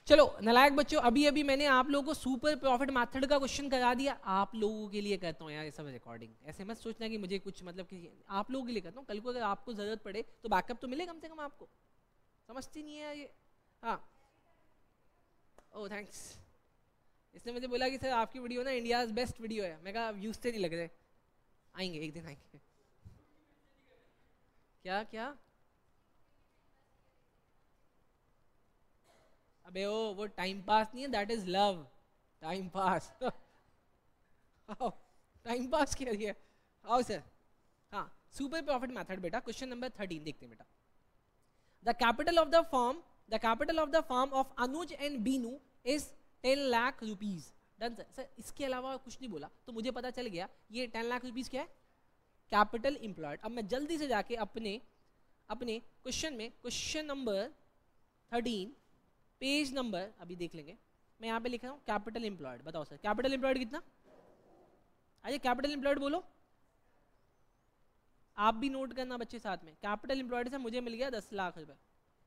चलो नालायक बच्चों, अभी अभी मैंने आप लोगों को सुपर प्रॉफिट मेथड का क्वेश्चन करा दिया, आप लोगों के लिए करता हूँ यार ये सब रिकॉर्डिंग। ऐसे मत सोचना कि मुझे कुछ मतलब कि आप लोगों के लिए करता हूँ, कल को अगर आपको जरूरत पड़े तो बैकअप तो मिले कम से कम आपको। समझती नहीं है ये? हाँ, ओह थैंक्स। इसने मुझे बोला कि सर आपकी वीडियो ना इंडिया बेस्ट वीडियो है। मैं कहा व्यूज से नहीं लग रहे, आएंगे एक दिन आएंगे। क्या क्या? अबे वो टाइम पास नहीं है, that is love. Time pass time pass के लिए आओ सर। हाँ, सुपर प्रॉफिट मेथड बेटा, क्वेश्चन नंबर 13 देखते हैं बेटा। The capital of the firm of Anuj and Binu is 10 lakh rupees. Done sir. Sir इसके अलावा कुछ नहीं बोला तो मुझे पता चल गया ये 10 लाख रुपीज क्या है, कैपिटल एम्प्लॉयड। अब मैं जल्दी से जाके अपने क्वेश्चन में, क्वेश्चन नंबर 13 पेज नंबर अभी देख लेंगे। मैं यहाँ पे लिख रहा हूँ कैपिटल एम्प्लॉयड। बताओ सर कैपिटल एम्प्लॉयड कितना? अरे कैपिटल एम्प्लॉयड बोलो, आप भी नोट करना बच्चे साथ में। कैपिटल एम्प्लॉयड से मुझे मिल गया 10 लाख रुपए।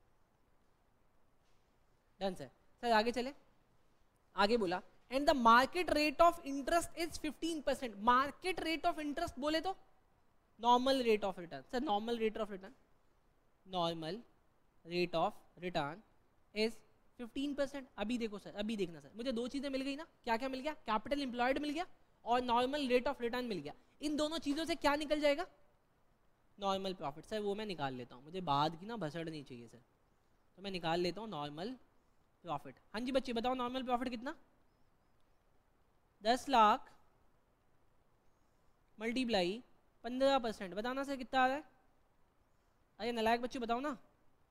Done sir. सर आगे चले, आगे बोला and the market rate of interest is 15%। Market rate of interest बोले तो normal rate of return. Sir normal rate of return, normal rate of return is 15%। अभी देखो सर, अभी देखना सर, मुझे दो चीजें मिल गई ना। क्या क्या मिल गया? कैपिटल एम्प्लॉयड मिल गया और नॉर्मल रेट ऑफ रिटर्न मिल गया। इन दोनों चीजों से क्या निकल जाएगा? Normal profit. सर वो मैं निकाल लेता हूँ, मुझे बाद की ना भसड़ नहीं चाहिए सर, तो मैं निकाल लेता हूँ नॉर्मल प्रॉफिट। हाँ जी बच्चे बताओ नॉर्मल प्रॉफिट कितना? 10 लाख मल्टीप्लाई 15%। बताना सर कितना आ रहा है? अरे नालायक बच्चे बताओ ना।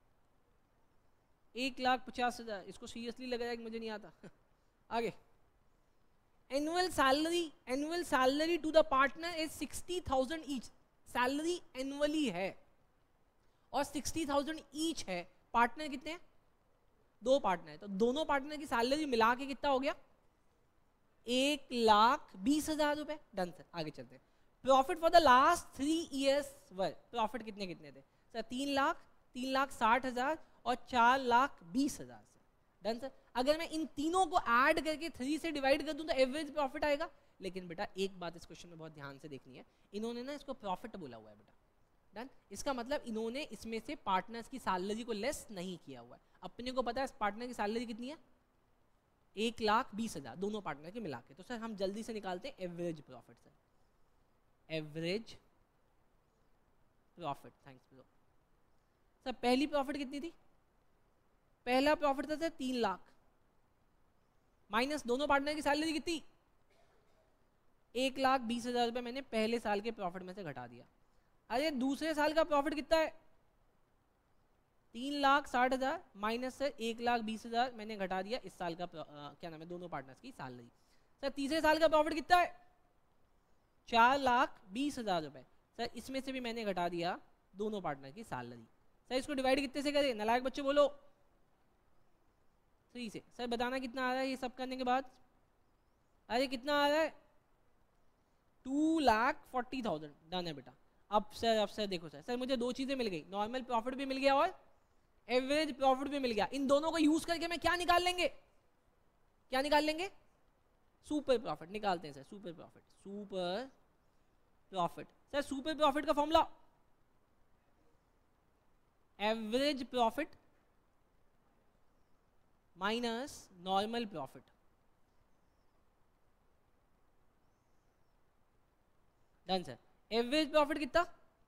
1,50,000। इसको सीरियसली लग रहा है कि मुझे नहीं आता आगे। Annual salary to the partner is 60,000 each. Salary annually है और 60,000 ईच है। पार्टनर कितने हैं? 2 पार्टनर है, तो दोनों पार्टनर की सैलरी मिला के कितना हो गया? 1,20,000 रुपए। Done sir. आगे चलते हैं। Profit for the last 3 years were. Profit कितने कितने थे सर? 3 लाख, 3,60,000 और 4,20,000 से। Done sir. अगर मैं इन तीनों को ऐड करके 3 से डिवाइड कर दूं तो एवरेज प्रॉफिट आएगा। लेकिन बेटा एक बात इस क्वेश्चन में बहुत ध्यान से देखनी है, इन्होंने ना इसको प्रॉफिट बोला हुआ है बेटा। डन। इसका मतलब इन्होंने इसमें से पार्टनर्स की सैलरी को लेस नहीं किया हुआ है। अपने को पता है पार्टनर की सैलरी कितनी है? 1,20,000 दोनों पार्टनर के मिला के। तो सर हम जल्दी से निकालते हैं average profit. Sir average profit, thanks bro. Sir पहली प्रॉफिट कितनी थी? पहला प्रॉफिट था सर 3 लाख माइनस दोनों पार्टनर की सैलरी कितनी? 1,20,000 रुपए मैंने पहले साल के प्रॉफिट में से घटा दिया। अरे दूसरे साल का प्रॉफिट कितना है? 3,60,000 माइनस सर 1,20,000 मैंने घटा दिया इस साल का क्या नाम है दोनों पार्टनर्स की सैलरी। सर तीसरे साल का प्रॉफिट कितना है? 4,20,000 रुपए। सर इसमें से भी मैंने घटा दिया दोनों पार्टनर की सैलरी। सर इसको डिवाइड कितने से करें? नालायक बच्चे बोलो। 3 से। सर बताना कितना आ रहा है ये सब करने के बाद? अरे कितना आ रहा है? 2,40,000। डन है बेटा। अब सर देखो सर, सर मुझे दो चीजें मिल गई, नॉर्मल प्रॉफिट भी मिल गया और एवरेज प्रॉफिट भी मिल गया। इन दोनों को यूज करके मैं क्या निकाल लेंगे? क्या निकाल लेंगे? सुपर प्रॉफिट निकालते हैं sir. Super profit, super profit. Sir super profit का formula average profit minus normal profit. Done sir. Average profit कितना?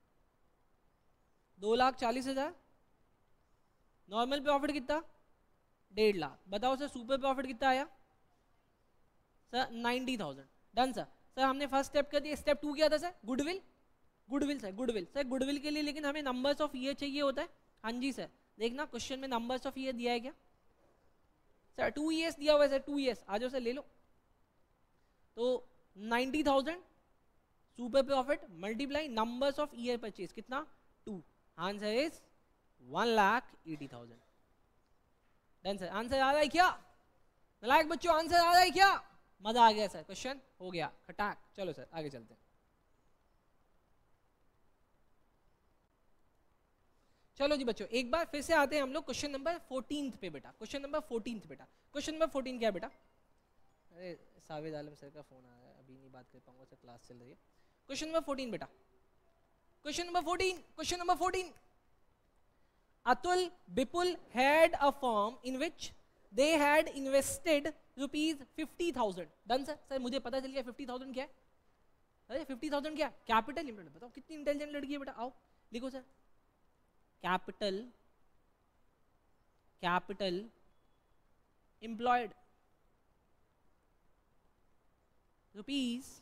2,40,000। नॉर्मल प्रॉफिट कितना? 1.5 लाख। बताओ सर सुपर प्रॉफिट कितना आया? सर 90,000। Done sir. सर हमने फर्स्ट स्टेप कर दिया। स्टेप 2 क्या था sir? Goodwill. Goodwill sir, goodwill. Sir goodwill के लिए लेकिन हमें नंबर्स ऑफ ईयर चाहिए होता है। हाँ जी सर। देखना क्वेश्चन में नंबर्स ऑफ ईयर दिया है क्या? सर 2 ईयर्स दिया हुआ है सर, 2 ईयर्स। आ जाओ सर ले लो। तो 90,000 super profit multiply numbers of year purchase कितना? 2। Answer is 1,80,000। Done sir. Answer आ रहा है क्या नालायक बच्चों? आंसर आ रहा है क्या? मजा आ गया सर, क्वेश्चन हो गया खटाक। चलो सर आगे चलते हैं। चलो जी बच्चों, एक बार फिर से आते हैं हम लोग क्वेश्चन नंबर 14 पे बेटा। क्वेश्चन नंबर 14 बेटा, क्वेश्चन नंबर 14 क्या है बेटा? अरे सावेद आलम सर का फोन आ रहा है, अभी नहीं बात कर पाऊंगा सर, क्लास चल रही है। क्वेश्चन नंबर 14 बेटा, question number 14, question number 14। Atul Bipul had a firm in which they had invested rupees 50,000. Done sir? Sir मुझे पता चल गया 50,000 क्या है। अरे 50,000 क्या? Capital employed. बताओ कितनी इंटेलिजेंट लड़की है बेटा, आओ लिखो sir. Capital, capital employed rupees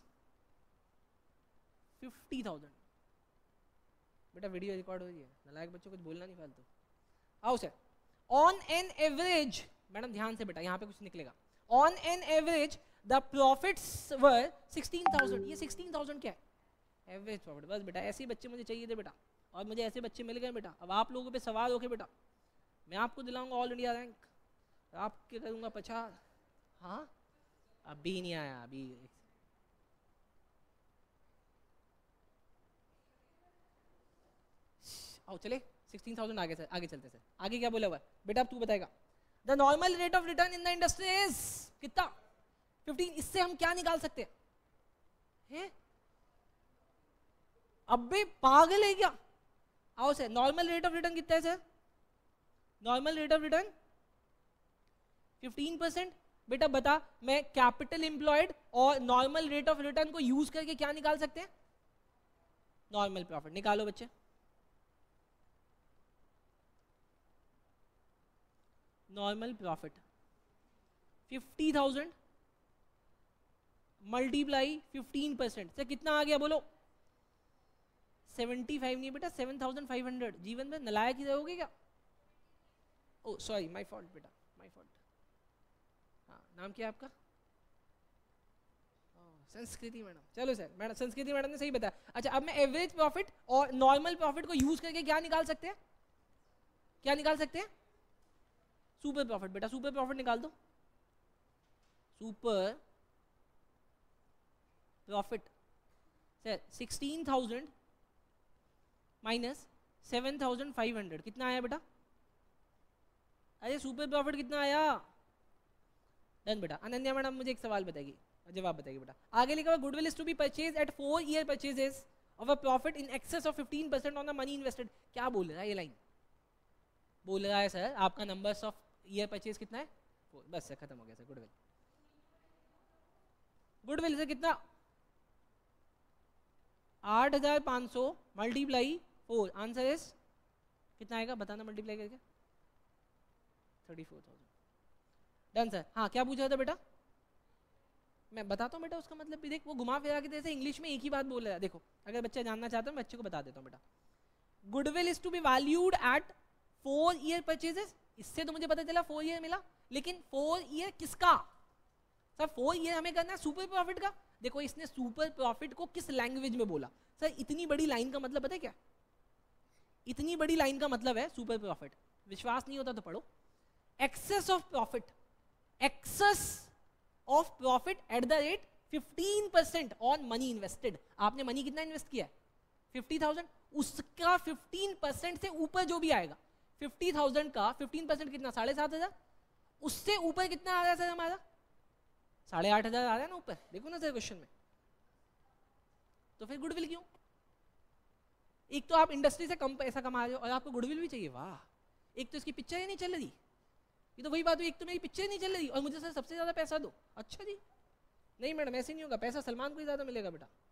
50,000। बेटा वीडियो रिकॉर्ड हो रही है, नालायक बच्चों कुछ बोलना नहीं फालतू। आओ sir, on an average, madam ध्यान से बेटा यहाँ पे कुछ निकलेगा। On an average the profits were 16,000। ये 16,000 क्या है? Average profit. बस बेटा ऐसे ही बच्चे मुझे चाहिए थे बेटा, और मुझे ऐसे बच्चे मिल गए बेटा। अब आप लोगों पे सवाल होके बेटा, मैं आपको दिलाऊंगा ऑल इंडिया रैंक, आपके करूंगा 50। हाँ अभी नहीं आया, अभी आओ चले 16,000 आगे सर, आगे चलते सर। आगे क्या बोला हुआ बेटा, अब तू बताएगा। The normal rate of return in the industry is कितना? 15। इससे हम क्या निकाल सकते हैं? अब भी पागल है क्या? आओ sir, normal rate of return कितना है sir? Normal rate of return 15%। बेटा बता, मैं कैपिटल एम्प्लॉयड और नॉर्मल रेट ऑफ रिटर्न को यूज करके क्या निकाल सकते हैं? Normal profit. निकालो बच्चे। नॉर्मल प्रॉफिट 50,000 मल्टीप्लाई 15% से कितना आ गया बोलो? 75 नहीं बेटा, 7,500। जीवन में नलायक ही रहोगे क्या? ओ सॉरी, माय फॉल्ट बेटा, माय फॉल्ट। हाँ नाम क्या है आपका? संस्कृति मैडम। चलो सर, मैडम संस्कृति मैडम ने सही बताया। अच्छा अब मैं एवरेज प्रॉफिट और नॉर्मल प्रॉफिट को यूज करके क्या निकाल सकते हैं? क्या निकाल सकते हैं? Super profit. बेटा सुपर प्रॉफिट निकाल दो। सुपर प्रॉफिट सर 16,000 माइनस 7,500 कितना आया बेटा? अरे सुपर प्रॉफिट कितना आया? डन बेटा। अनन्या मैडम मुझे एक सवाल बताएगी, जवाब बताएगी बेटा। आगे लिखा हुआ goodwill is to be purchase at 4 year purchases of a profit in excess of 15% on the money invested. क्या बोल रहा है ये लाइन? बोल रहा है सर आपका नंबर्स ऑफ ईयर परचेज कितना है? 4। बस सर खत्म हो गया सर। गुडविल, गुडविल से कितना? 8,500 मल्टीप्लाई 4। आंसर इज कितना आएगा बताना मल्टीप्लाई करके? 34,000। Done sir. हाँ क्या पूछा था बेटा? मैं बताता हूँ बेटा उसका मतलब भी देख, वो घुमा फिरा के जैसे इंग्लिश में एक ही बात बोल रहा है। देखो अगर बच्चा जानना चाहता है मैं बच्चे को बता देता हूँ बेटा। Goodwill is to be valued at 4 year purchases. इससे तो मुझे पता चला 4 ईयर मिला, लेकिन 4 ईयर किसका? सर 4 ईयर हमें करना है सुपर प्रॉफिट का। देखो इसने सुपर प्रॉफिट को किस लैंग्वेज में बोला? सर इतनी बड़ी लाइन का मतलब पता है क्या? इतनी बड़ी लाइन का मतलब है सुपर प्रॉफिट। विश्वास नहीं होता तो पढ़ो। Excess of profit, excess of profit at the rate 15% on money invested. आपने मनी कितना इन्वेस्ट किया है? 50,000। उसका 15% से ऊपर जो भी आएगा, 50,000 का 15% कितना? 7,500। उससे ऊपर कितना आ रहा है सर हमारा? 8,500 आ रहा है ना ऊपर, देखो ना सर क्वेश्चन में। तो फिर गुडविल क्यों? एक तो आप इंडस्ट्री से कम पैसा कमा रहे हो और आपको गुडविल भी चाहिए। वाह, एक तो इसकी पिक्चर ही नहीं चल रही। ये तो वही बात हुई, एक तो मेरी पिक्चर नहीं चल रही और मुझे सर सबसे ज्यादा पैसा दो। अच्छा जी, नहीं मैडम ऐसे नहीं होगा, पैसा सलमान को ही ज्यादा मिलेगा बेटा।